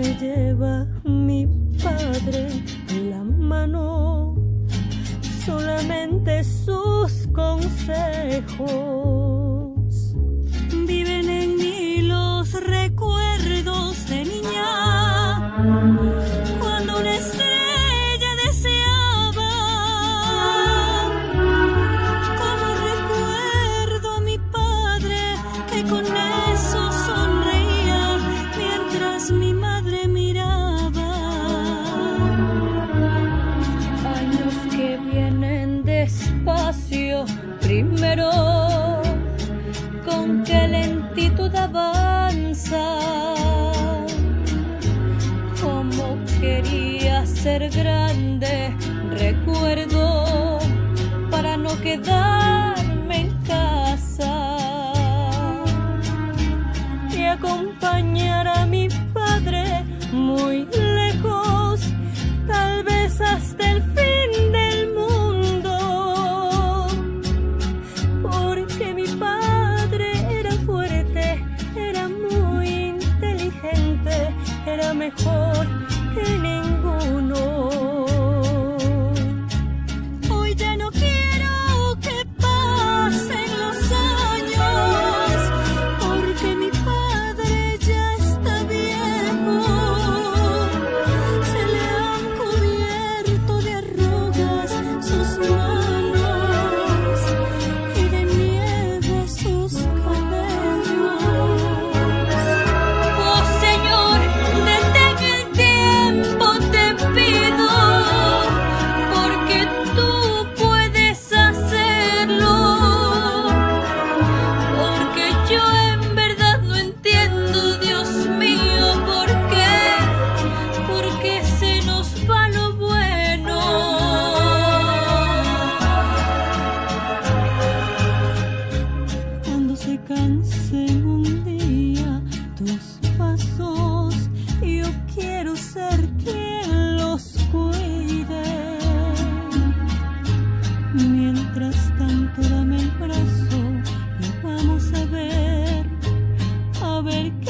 me lleva mi padre la mano, solamente sus consejos. Viven en mí los recuerdos de niña, cuando una estrella deseaba. Como recuerdo a mi padre que con eso sonreía mientras mi madre miraba. Años que vienen despacio, primero con qué lentitud avanza. Como quería ser grande, recuerdo, para no quedarme en casa y acompañar a mi padre muy lejos, tal vez hasta el fin del mundo, porque mi padre era fuerte, era muy inteligente, era mejor que ninguno. Hoy ya no quiero que pasen los años, porque mi padre ya está viejo. Se le han cubierto de arrugas sus manos y de nieve sus cabellos. Oh Señor, detén el tiempo, te pido, porque tú puedes hacerlo. Porque yo en verdad no entiendo, Dios mío, porque se nos va lo bueno. Cuando se cansen un día tus pasos, yo quiero ser quien los cuide. Mientras tanto dame el brazo y vamos a ver qué